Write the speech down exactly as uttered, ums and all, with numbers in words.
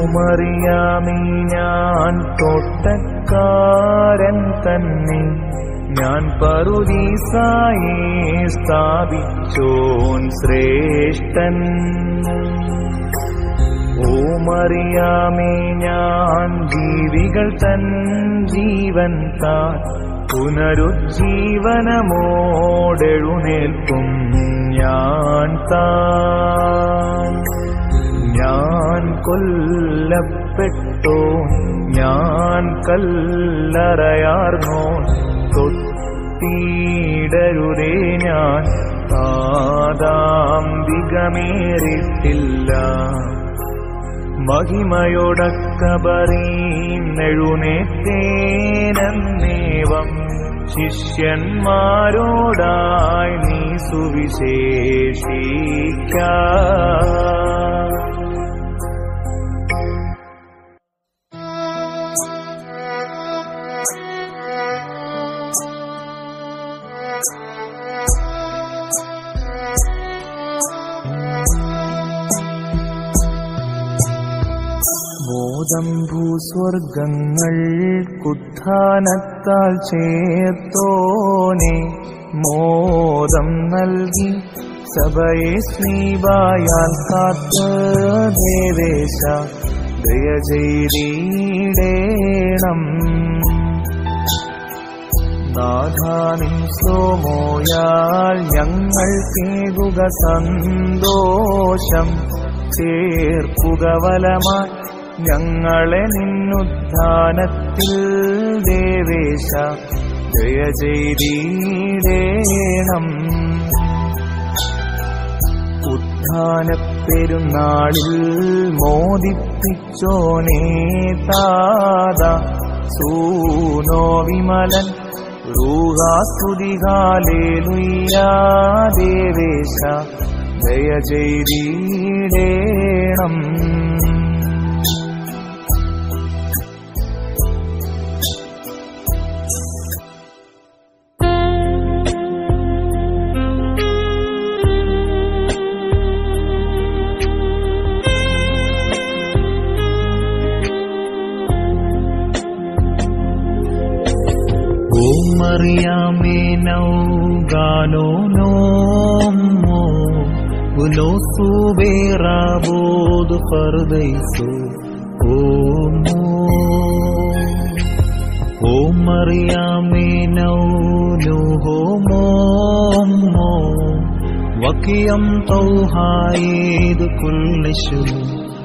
മറിയാമേ ഞാൻ തോട്ടക്കാരൻ തന്നെ, ഞാൻ പറുദീസായെ സ്ഥാപിച്ചോൻ ശ്രേഷ്ഠൻ. ഓ മറിയാമേ ഞാൻ ജീവികൾ തൻ ജീവൻ താൻ, പുനരുജ്ജീവനമോടെഴുന്നേൽക്കും ഞാൻ താൻ. ഞാൻ കൊല്ലപ്പെട്ടോ ഞാൻ കല്ലറയാർന്നോ, തൊട്ടിടരുതേ ഞാൻ പാദാന്തികമേറിട്ടില്ല. മഹിമയോടക്കബറീന്നെഴുന്നേറ്റേനേവം ശിഷ്യന്മാരോടായി നീ സുവിശേഷിക്ക. ബോധം ഭൂസ്വർഗങ്ങൾക്കുത്ഥാനത്താൽ ചേർത്തോനെ, മോദം നൽകി സഭയെ സ്നീബായാൽ കാത്ത് ദേവേശ ദയ ചെയ്തിടേണം. നാഥാനിൻ സോമോയാൽ ഞങ്ങൾ കേകുക സന്തോഷം, ചേർക്കുക വലമായി ഞങ്ങളെ നിന്നുദ്ധാനത്തിൽ ദേവേശ ജയ ചെയ്തിടേണം. ഉത്ഥാനപ്പെരുന്നാളിൽ മോദിപ്പിച്ചോനേ താത, സൂനോ വിമലൻ റൂഹാസ്തുതികാലേലുയ്യാ ദേവേശ ജയ ചെയ്തിടേണം. മറിയാമേ നൗഗാനോ നോമോ ഗുലോസു ബേറാബോദ് പർദൈസോ ഓമോ. ഓ മറിയാമേ നൗനോഹോ മോമോ വക്കിയം തൗഹായേദ് കുല്ലശു